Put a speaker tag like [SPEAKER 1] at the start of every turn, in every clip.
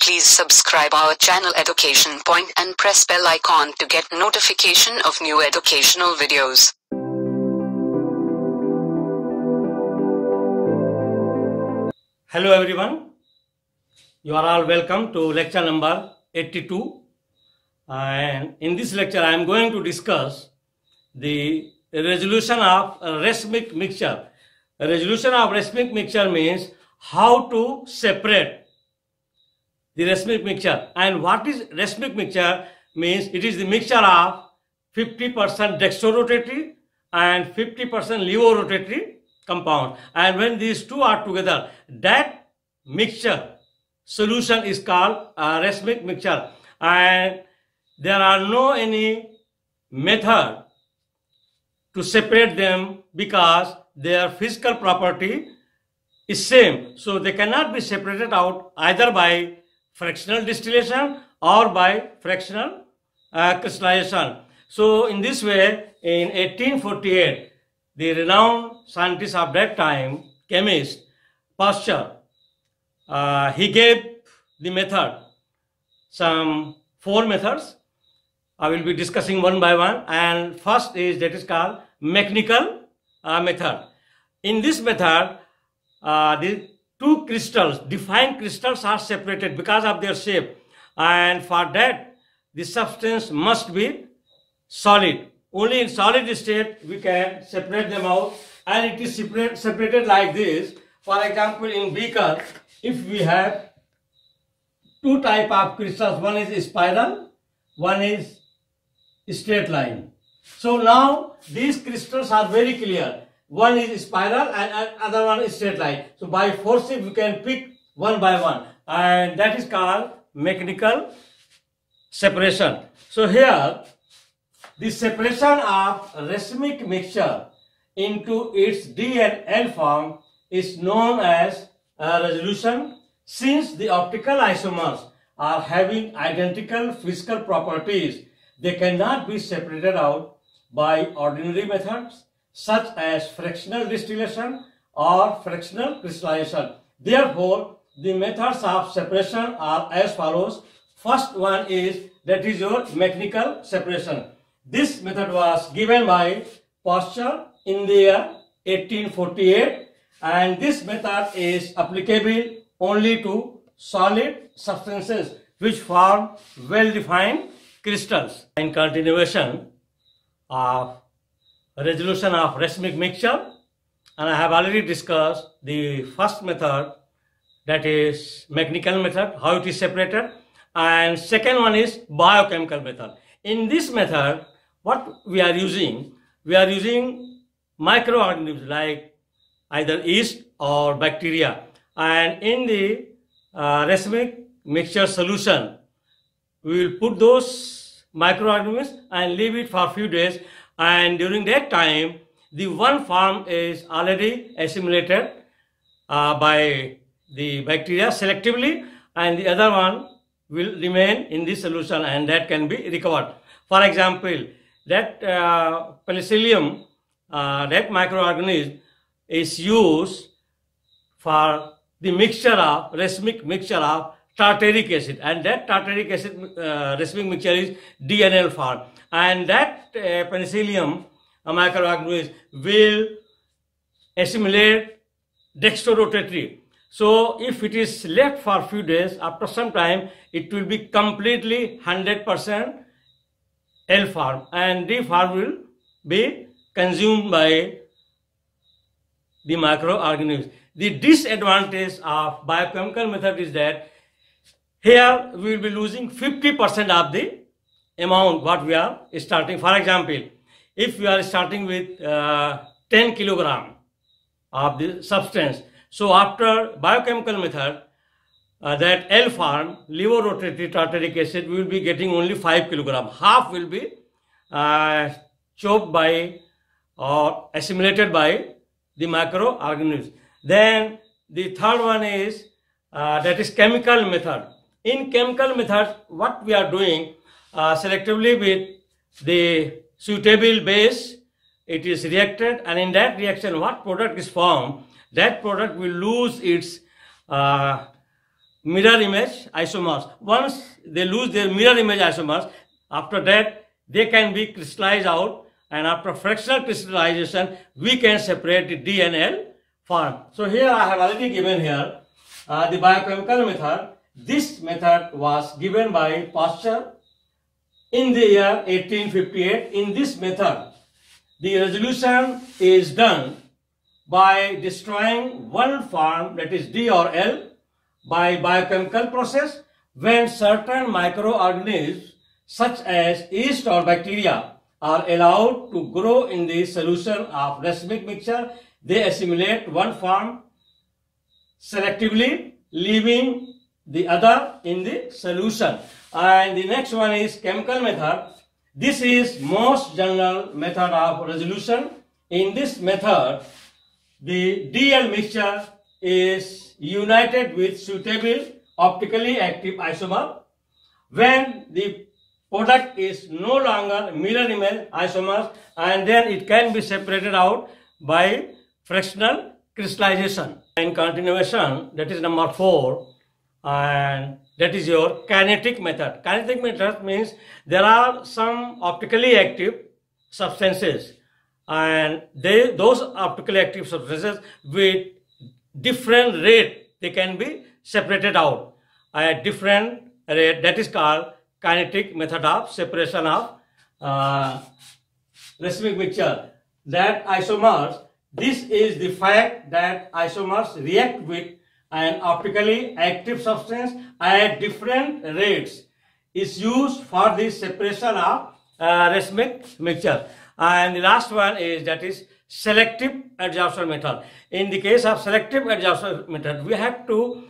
[SPEAKER 1] Please subscribe our channel Education Point and press bell icon to get notification of new educational videos.
[SPEAKER 2] Hello everyone, you are all welcome to lecture number 82, and in this lecture I am going to discuss the resolution of racemic mixture. A resolution of racemic mixture means how to separate the racemic mixture. And what is racemic mixture means? It is the mixture of 50% dextrorotatory and 50% levorotatory compound, and when these two are together, that mixture solution is called a racemic mixture. And there are no any method to separate them because their physical property is same, so they cannot be separated out either by fractional distillation or by fractional crystallization. So in this way, in 1848, the renowned scientist of that time, chemist Prof, he gave the method, some 4 methods. I will be discussing one by one, and first is that is called mechanical method. In this method, the two crystals, defined crystals, are separated because of their shape, and for that the substance must be solid. Only in solid state we can separate them out, and it is separated like this. For example, in beaker, if we have two type of crystals, one is spiral, one is straight line. So now these crystals are very clear. One is spiral and other one is straight line. So by forceps we can pick one by one, and that is called mechanical separation. So here the separation of racemic mixture into its D and L form is known as a resolution, since the optical isomers are having identical physical properties. They cannot be separated out by ordinary methods such as fractional distillation or fractional crystallization. Therefore, the methods of separation are as follows. First one is, that is your mechanical separation. This method was given by Prof in the year 1848, and this method is applicable only to solid substances which form well-defined crystals. In continuation of resolution of racemic mixture, and I have already discussed the first method, that is mechanical method, how it is separated, and second one is biochemical method. In this method, what we are using microorganisms like either yeast or bacteria, and in the racemic mixture solution we will put those microorganisms and leave it for a few days, and during that time the one form is already assimilated by the bacteria selectively, and the other one will remain in this solution, and that can be recovered. For example, that penicillium, that microorganism is used for the mixture of racemic mixture of tartaric acid, and that tartaric acid racemic mixture is DNL form, and that penicillium microorganism will assimilate dextrorotatory. So if it is left for a few days, after some time it will be completely 100% L form, and D form will be consumed by the microorganisms. The disadvantage of biochemical method is that here we will be losing 50% of the amount what we are starting. For example, if we are starting with 10 kilogram of the substance, so after biochemical method, that L form, levorotatory tartaric acid, we will be getting only 5 kilogram. Half will be choked by or assimilated by the microorganisms. Then the third one is that is chemical method. In chemical method, what we are doing, selectively with the suitable base, it is reacted, and in that reaction what product is formed, that product will lose its mirror image isomers. Once they lose their mirror image isomers, after that they can be crystallized out, and after fractional crystallization we can separate the D and L form. So here I have already given here the biochemical method. This method was given by Pasteur in the year 1858. In this method, the resolution is done by destroying one form, that is D or L, by biochemical process when certain microorganisms such as yeast or bacteria are allowed to grow in the solution of racemic mixture. They assimilate one form selectively, leaving the other in the solution. And the next one is chemical method. This is most general method of resolution. In this method, the DL mixture is united with suitable optically active isomer. When the product is no longer mirror image isomers, and then it can be separated out by fractional crystallization. In continuation, that is number 4, and that is your kinetic method. Kinetic method means there are some optically active substances, and those optically active substances with different rate, they can be separated out at different rate. That is called kinetic method of separation of racemic mixture. That isomers, this is the fact that isomers react with an optically active substance at different rates is used for the separation of racemic mixture. And the last one is, that is selective adsorption method. In the case of selective adsorption method, we have to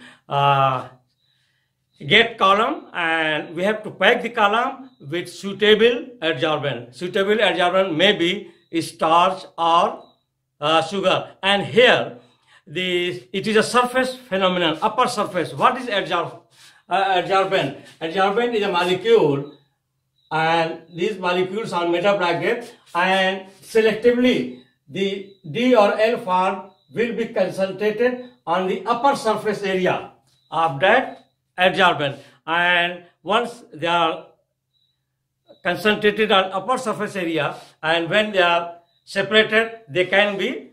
[SPEAKER 2] get column, and we have to pack the column with suitable adsorbent. Suitable adsorbent may be starch or sugar. And here it is a surface phenomenon, upper surface. What is adsorbent? Adsorbent is a molecule, and these molecules are made up like that, and selectively the D or L form will be concentrated on the upper surface area of that adsorbent, and once they are concentrated on upper surface area, and when they are separated, they can be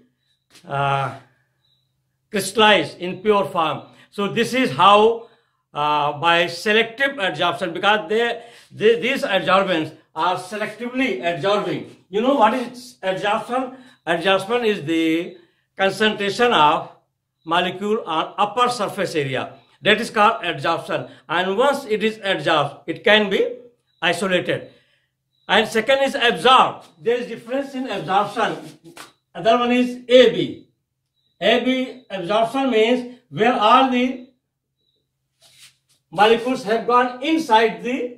[SPEAKER 2] crystallized in pure form. So this is how by selective adsorption, because these adsorbents are selectively adsorbing. You know what is adsorption? Adsorption is the concentration of molecule on upper surface area. That is called adsorption. And once it is adsorbed, it can be isolated. And second is absorbed. There is difference in absorption. Other one is AB. AB absorption means where all the molecules have gone inside the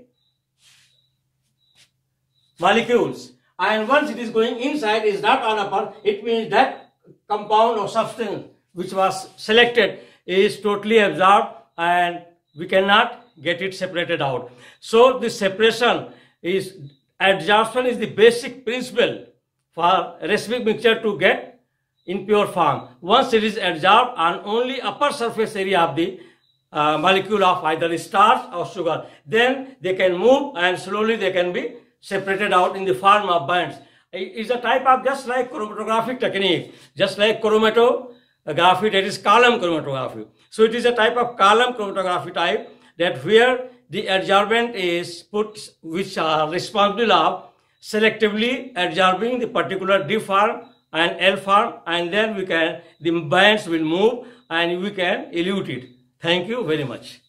[SPEAKER 2] molecules, and once it is going inside, is not on upper, it means that compound or substance which was selected is totally absorbed and we cannot get it separated out. So the separation is, adsorption is the basic principle for racemic mixture to get in pure form. Once it is adsorbed on only upper surface area of the molecule of either starch or sugar, then they can move and slowly they can be separated out in the form of bands. It is a type of just like chromatographic technique, just like chromatography, that is column chromatography. So it is a type of column chromatography type, that where the adsorbent is put, which are responsible of selectively adsorbing the particular D form and L form, and then the bands will move and we can elute it. Thank you very much.